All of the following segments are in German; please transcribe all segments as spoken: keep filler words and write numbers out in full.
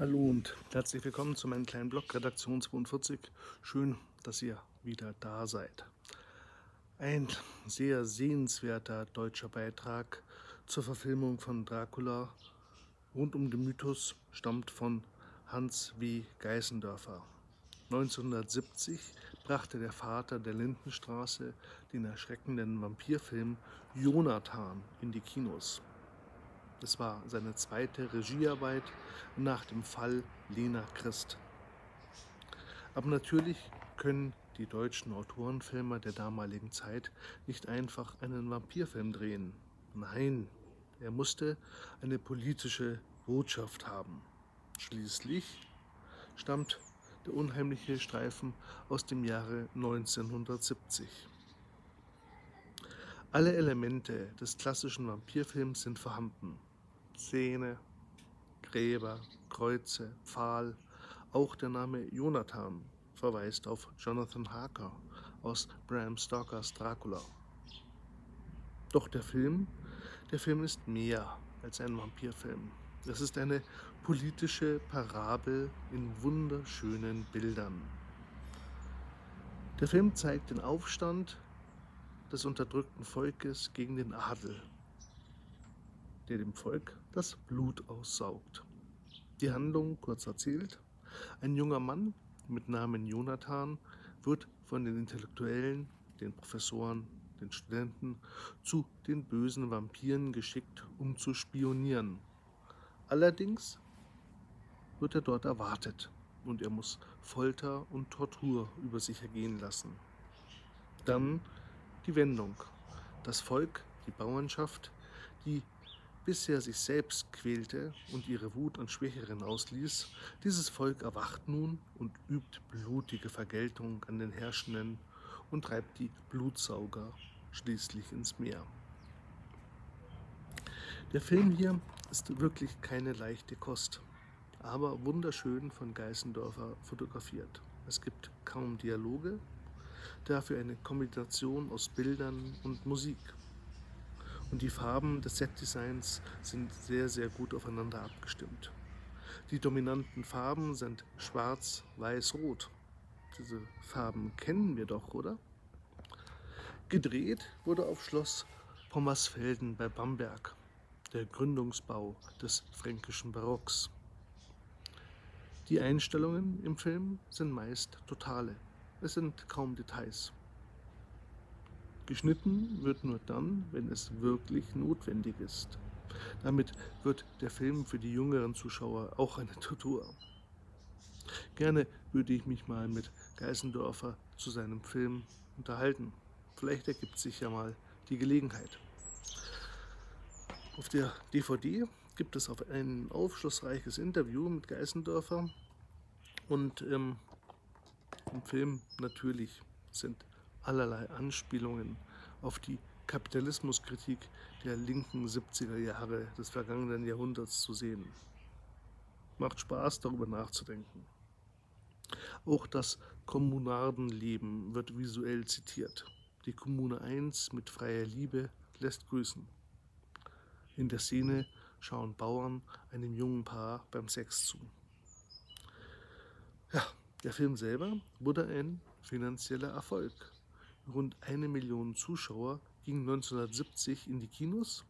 Hallo und herzlich willkommen zu meinem kleinen Blog Redaktion zweiundvierzig. Schön, dass ihr wieder da seid. Ein sehr sehenswerter deutscher Beitrag zur Verfilmung von Dracula rund um den Mythos stammt von Hans W. Geißendörfer. neunzehnhundertsiebzig brachte der Vater der Lindenstraße den erschreckenden Vampirfilm Jonathan in die Kinos. Es war seine zweite Regiearbeit nach dem Fall Lena Christ. Aber natürlich können die deutschen Autorenfilmer der damaligen Zeit nicht einfach einen Vampirfilm drehen. Nein, er musste eine politische Botschaft haben. Schließlich stammt der unheimliche Streifen aus dem Jahre neunzehnhundertsiebzig. Alle Elemente des klassischen Vampirfilms sind vorhanden. Zähne, Gräber, Kreuze, Pfahl, auch der Name Jonathan verweist auf Jonathan Harker aus Bram Stokers Dracula. Doch der Film, der Film ist mehr als ein Vampirfilm. Es ist eine politische Parabel in wunderschönen Bildern. Der Film zeigt den Aufstand des unterdrückten Volkes gegen den Adel, der dem Volk das Blut aussaugt. Die Handlung kurz erzählt: Ein junger Mann mit Namen Jonathan wird von den Intellektuellen, den Professoren, den Studenten zu den bösen Vampiren geschickt, um zu spionieren. Allerdings wird er dort erwartet und er muss Folter und Tortur über sich ergehen lassen. Dann die Wendung. Das Volk, die Bauernschaft, die bisher sich selbst quälte und ihre Wut an Schwächeren ausließ, dieses Volk erwacht nun und übt blutige Vergeltung an den Herrschenden und treibt die Blutsauger schließlich ins Meer. Der Film hier ist wirklich keine leichte Kost, aber wunderschön von Geißendörfer fotografiert. Es gibt kaum Dialoge, dafür eine Kombination aus Bildern und Musik. Und die Farben des Setdesigns sind sehr, sehr gut aufeinander abgestimmt. Die dominanten Farben sind schwarz, weiß, rot. Diese Farben kennen wir doch, oder? Gedreht wurde auf Schloss Pommersfelden bei Bamberg, der Gründungsbau des fränkischen Barocks. Die Einstellungen im Film sind meist totale. Es sind kaum Details. Geschnitten wird nur dann, wenn es wirklich notwendig ist. Damit wird der Film für die jüngeren Zuschauer auch eine Tortur. Gerne würde ich mich mal mit Geißendörfer zu seinem Film unterhalten. Vielleicht ergibt sich ja mal die Gelegenheit. Auf der D V D gibt es auf ein aufschlussreiches Interview mit Geißendörfer und ähm, im Film natürlich sind allerlei Anspielungen auf die Kapitalismuskritik der linken siebziger Jahre des vergangenen Jahrhunderts zu sehen. Macht Spaß, darüber nachzudenken. Auch das Kommunardenleben wird visuell zitiert. Die Kommune eins mit freier Liebe lässt grüßen. In der Szene schauen Bauern einem jungen Paar beim Sex zu. Ja, der Film selber wurde ein finanzieller Erfolg. Rund eine Million Zuschauer gingen neunzehnhundertsiebzig in die Kinos.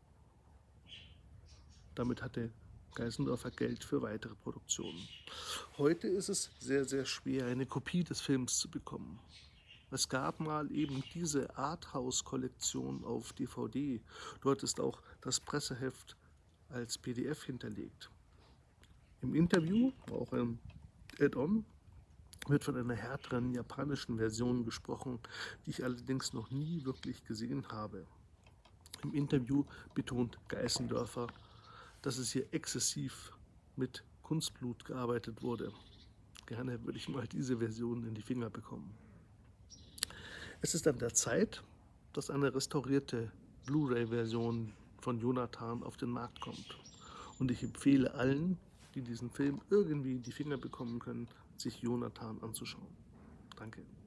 Damit hatte Geißendörfer Geld für weitere Produktionen. Heute ist es sehr, sehr schwer, eine Kopie des Films zu bekommen. Es gab mal eben diese Arthouse-Kollektion auf D V D. Dort ist auch das Presseheft als P D F hinterlegt. Im Interview, auch ein Add-on, wird von einer härteren japanischen Version gesprochen, die ich allerdings noch nie wirklich gesehen habe. Im Interview betont Geißendörfer, dass es hier exzessiv mit Kunstblut gearbeitet wurde. Gerne würde ich mal diese Version in die Finger bekommen. Es ist an der Zeit, dass eine restaurierte Blu-ray-Version von Jonathan auf den Markt kommt. Und ich empfehle allen, die diesen Film irgendwie in die Finger bekommen können, sich Jonathan anzuschauen. Danke.